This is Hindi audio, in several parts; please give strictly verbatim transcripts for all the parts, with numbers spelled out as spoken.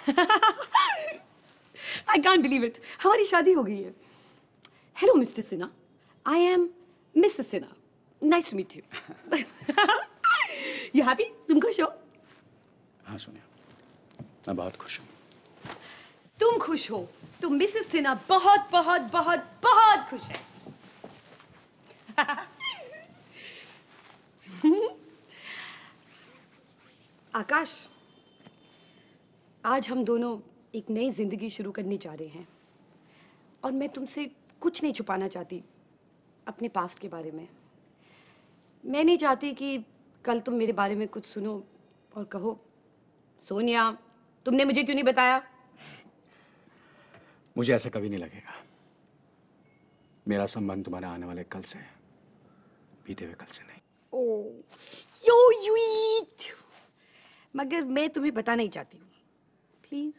I can't believe it. हमारी शादी हो गई है. Hello, Mister Sinha. I am Missus Sinha. Nice to meet you. You happy? तुम खुश हो? हाँ सोनिया, मैं बहुत खुश हूँ. तुम खुश हो तो मिसेस सिन्हा बहुत बहुत बहुत बहुत खुश है. आकाश, आज हम दोनों एक नई जिंदगी शुरू करने जा रहे हैं और मैं तुमसे कुछ नहीं छुपाना चाहती अपने पास्ट के बारे में. मैं नहीं चाहती कि कल तुम मेरे बारे में कुछ सुनो और कहो, सोनिया तुमने मुझे क्यों नहीं बताया. मुझे ऐसा कभी नहीं लगेगा. मेरा संबंध तुम्हारे आने वाले कल से, बीते हुए कल से नहीं. Oh, yo sweet. मगर मैं तुम्हें बताना नहीं चाहती हूँ. प्लीज.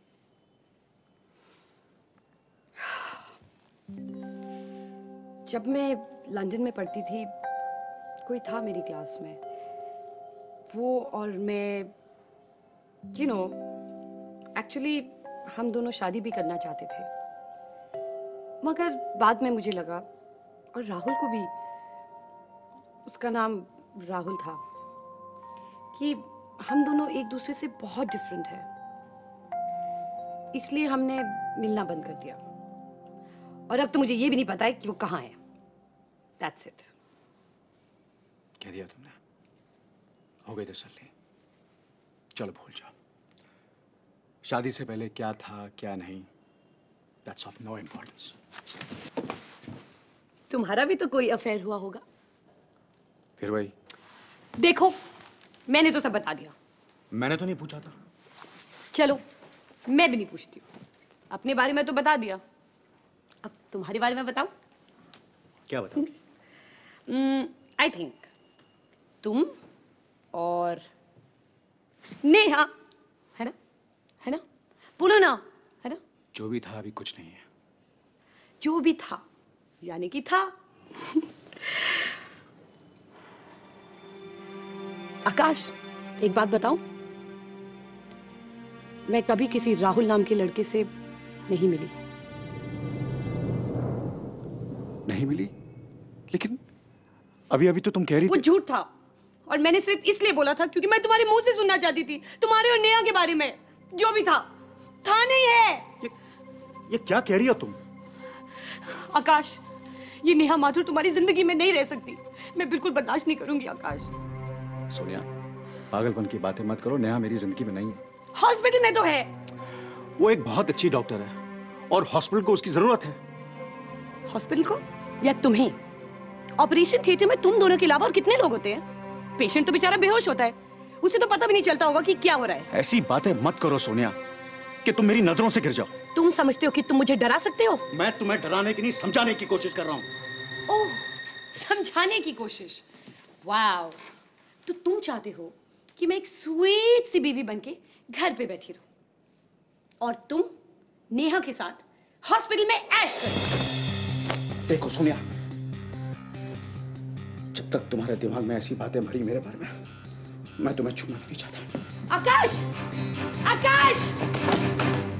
जब मैं लंदन में पढ़ती थी, कोई था मेरी क्लास में. वो और मैं, यू नो, एक्चुअली हम दोनों शादी भी करना चाहते थे. मगर बाद में मुझे लगा, और राहुल को भी, उसका नाम राहुल था, कि हम दोनों एक दूसरे से बहुत डिफरेंट हैं. इसलिए हमने मिलना बंद कर दिया. और अब तो मुझे ये भी नहीं पता है कि वो कहाँ है. That's it. कह दिया तुमने. हो गई तसल्ली. चलो भूल जाओ. शादी से पहले क्या था क्या नहीं, that's of no importance. तुम्हारा भी तो कोई अफेयर हुआ होगा. फिर वही. देखो, मैंने तो सब बता दिया. मैंने तो नहीं पूछा था. चलो, मैं भी नहीं पूछती हूँ. अपने बारे में तो बता दिया. अब तुम्हारे बारे में बताओ. क्या बताओगी? आई थिंक तुम और नेहा, है ना? है ना? बोलो ना, है ना? जो भी था अभी कुछ नहीं है. जो भी था यानी कि था. आकाश, एक बात बताऊं? मैं कभी किसी राहुल नाम के लड़के से नहीं मिली. नहीं मिली? लेकिन अभी अभी तो तुम कह रही वो थी. झूठ था. और मैंने सिर्फ इसलिए बोला था क्योंकि मैं तुम्हारे मुंह से सुनना चाहती थी, तुम्हारे और नेहा के बारे में. जो भी था, था नहीं है. ये, ये क्या कह रही हो तुम? आकाश, ये नेहा माथुर तुम्हारी जिंदगी में नहीं रह सकती. मैं बिल्कुल बर्दाश्त नहीं करूंगी. आकाश, सोनिया, पागलपन की बातें मत करो. नेहा मेरी जिंदगी में नहीं है. हॉस्पिटल में तो है. वो एक बहुत अच्छी डॉक्टर है और हॉस्पिटल को उसकी जरूरत है. हॉस्पिटल को या तुम्हें? ऑपरेशन थिएटर में तुम दोनों के अलावा और कितने लोग होते हैं? पेशेंट तो बेचारा बेहोश होता है, उसे तो पता भी नहीं चलता होगा कि क्या हो रहा है. ऐसी बातें मत करो सोनिया कि तुम मेरी नजरों से गिर जाओ. तुम समझते हो कि तुम मुझे डरा सकते हो? मैं तुम्हें डराने की नहीं, समझाने की कोशिश कर रहा हूँ. ओह, समझाने की कोशिश. वाओ. तो तुम चाहते हो कि मैं एक स्वीट सी बीवी बनके घर पे बैठी रहूं और तुम नेहा के साथ हॉस्पिटल में ऐश करो. देखो सोनिया, जब तक तुम्हारे दिमाग में ऐसी बातें भरी मेरे बारे में, मैं तुम्हें छूना नहीं चाहता. आकाश! आकाश!